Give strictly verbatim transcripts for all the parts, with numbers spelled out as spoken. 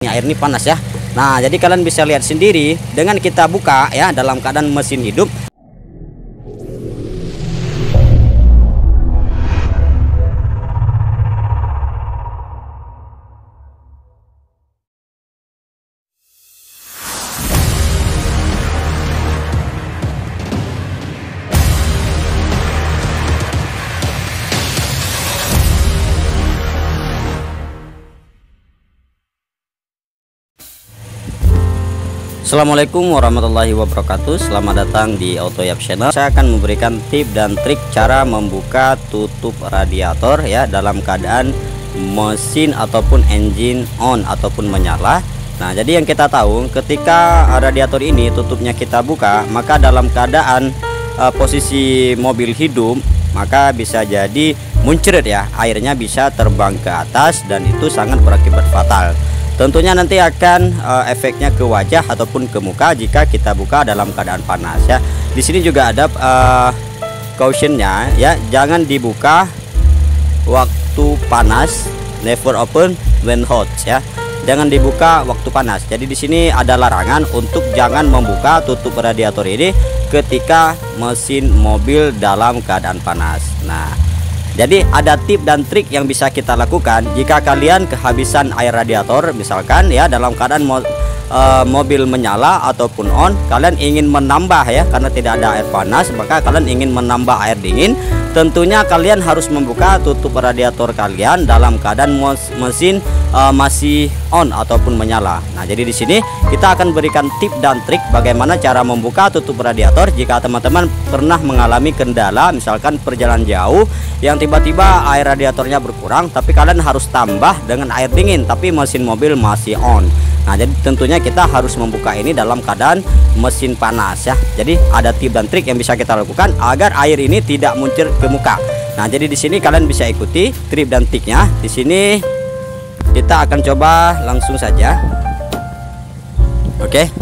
air ini panas ya. Nah, jadi kalian bisa lihat sendiri dengan kita buka ya dalam keadaan mesin hidup. Assalamualaikum warahmatullahi wabarakatuh. Selamat datang di AutoYap Channel. Saya akan memberikan tip dan trik cara membuka tutup radiator ya dalam keadaan mesin ataupun engine on ataupun menyala. Nah, jadi yang kita tahu ketika radiator ini tutupnya kita buka, maka dalam keadaan uh, posisi mobil hidup, maka bisa jadi muncrat ya, airnya bisa terbang ke atas dan itu sangat berakibat fatal. Tentunya nanti akan uh, efeknya ke wajah ataupun ke muka jika kita buka dalam keadaan panas ya. Di sini juga ada uh, cautionnya ya, jangan dibuka waktu panas, never open when hot ya. Jangan dibuka waktu panas. Jadi di sini ada larangan untuk jangan membuka tutup radiator ini ketika mesin mobil dalam keadaan panas. Nah, jadi ada tip dan trik yang bisa kita lakukan jika kalian kehabisan air radiator misalkan ya dalam keadaan mo uh, mobil menyala ataupun on, kalian ingin menambah ya karena tidak ada air panas, maka kalian ingin menambah air dingin. Tentunya kalian harus membuka tutup radiator kalian dalam keadaan mesin uh, masih on ataupun menyala. Nah, jadi di sini kita akan berikan tip dan trik bagaimana cara membuka tutup radiator jika teman-teman pernah mengalami kendala misalkan perjalanan jauh yang tiba-tiba air radiatornya berkurang, tapi kalian harus tambah dengan air dingin tapi mesin mobil masih on. Nah, jadi tentunya kita harus membuka ini dalam keadaan mesin panas ya. Jadi ada tip dan trik yang bisa kita lakukan agar air ini tidak muncul ke muka. Nah, jadi di sini kalian bisa ikuti tip dan triknya. Di sini kita akan coba langsung saja. Oke.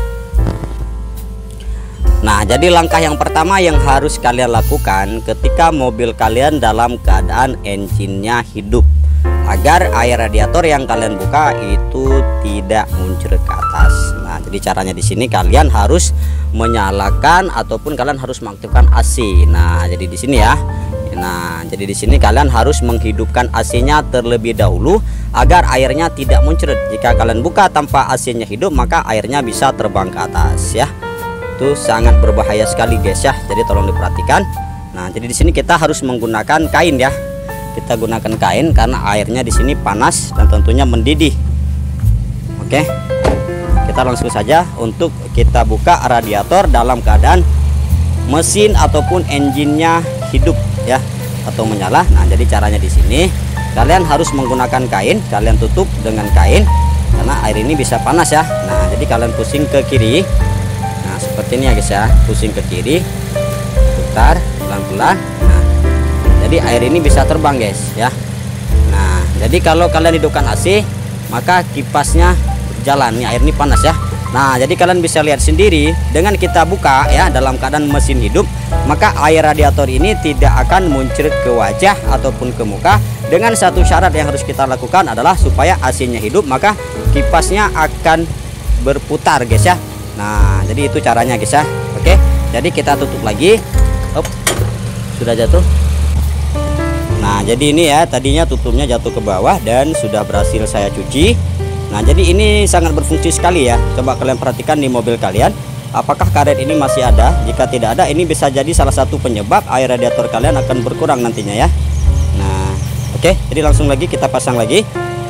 Nah, jadi langkah yang pertama yang harus kalian lakukan ketika mobil kalian dalam keadaan engine-nya hidup, agar air radiator yang kalian buka itu tidak muncul ke atas. Nah, jadi caranya di sini kalian harus menyalakan ataupun kalian harus mengaktifkan A C. Nah, jadi di sini ya. Nah, jadi di sini kalian harus menghidupkan A C-nya terlebih dahulu agar airnya tidak muncul. Jika kalian buka tanpa A C-nya hidup, maka airnya bisa terbang ke atas ya. Itu sangat berbahaya sekali guys ya. Jadi tolong diperhatikan. Nah, jadi di sini kita harus menggunakan kain ya. Kita gunakan kain karena airnya di sini panas dan tentunya mendidih. Oke, kita langsung saja untuk kita buka radiator dalam keadaan mesin ataupun engine-nya hidup ya atau menyala. Nah, jadi caranya di sini kalian harus menggunakan kain, kalian tutup dengan kain karena air ini bisa panas ya. Nah, jadi kalian pusing ke kiri. Nah, seperti ini ya guys ya, pusing ke kiri, putar pelan-pelan. Nah, jadi air ini bisa terbang guys ya. Nah, jadi kalau kalian hidupkan A C, maka kipasnya jalan. Nih air ini panas ya. Nah, jadi kalian bisa lihat sendiri dengan kita buka ya dalam keadaan mesin hidup, maka air radiator ini tidak akan muncul ke wajah ataupun ke muka. Dengan satu syarat yang harus kita lakukan adalah supaya A C-nya hidup, maka kipasnya akan berputar guys ya. Nah, jadi itu caranya guys ya. Oke, jadi kita tutup lagi. Op, sudah jatuh. Nah, jadi ini ya, tadinya tutupnya jatuh ke bawah dan sudah berhasil saya cuci. Nah, jadi ini sangat berfungsi sekali ya. Coba kalian perhatikan di mobil kalian, apakah karet ini masih ada? Jika tidak ada, ini bisa jadi salah satu penyebab air radiator kalian akan berkurang nantinya ya. Nah, oke, jadi langsung lagi kita pasang lagi.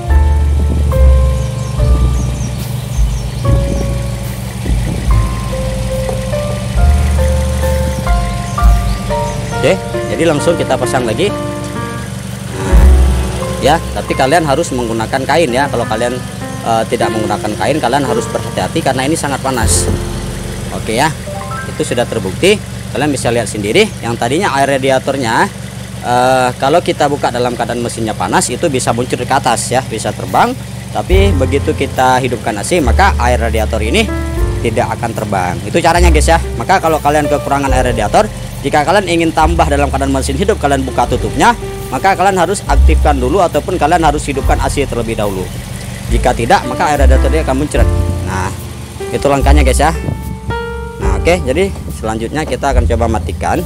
Oke, jadi langsung kita pasang lagi. Ya, tapi kalian harus menggunakan kain ya. Kalau kalian uh, tidak menggunakan kain, kalian harus berhati-hati karena ini sangat panas. Oke ya, itu sudah terbukti. Kalian bisa lihat sendiri yang tadinya air radiatornya uh, kalau kita buka dalam keadaan mesinnya panas itu bisa muncul ke atas ya, bisa terbang. Tapi begitu kita hidupkan A C, maka air radiator ini tidak akan terbang. Itu caranya guys ya. Maka kalau kalian kekurangan air radiator, jika kalian ingin tambah dalam keadaan mesin hidup, kalian buka tutupnya, maka kalian harus aktifkan dulu ataupun kalian harus hidupkan A C terlebih dahulu. Jika tidak, maka air radiator dia akan muncrat. Nah, itu langkahnya guys ya. Nah, oke, jadi selanjutnya kita akan coba matikan.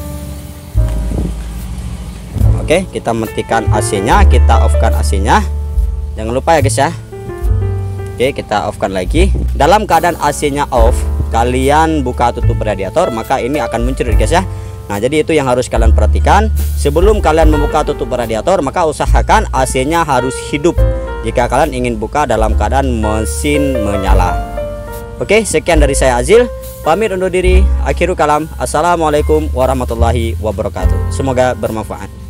Oke, kita matikan A C-nya, kita off-kan A C-nya. Jangan lupa ya guys ya. Oke, kita off-kan lagi. Dalam keadaan A C-nya off, kalian buka tutup radiator, maka ini akan muncrat guys ya. Nah, jadi itu yang harus kalian perhatikan. Sebelum kalian membuka tutup radiator, maka usahakan A C-nya harus hidup jika kalian ingin buka dalam keadaan mesin menyala. Oke, sekian dari saya Azil. Pamit undur diri. Akhirul kalam. Assalamualaikum warahmatullahi wabarakatuh. Semoga bermanfaat.